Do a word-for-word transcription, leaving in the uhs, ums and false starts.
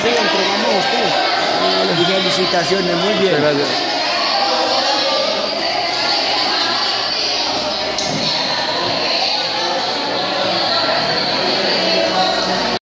se lo entregamos a usted. Vale. Y felicitaciones, muy bien. Muchas gracias.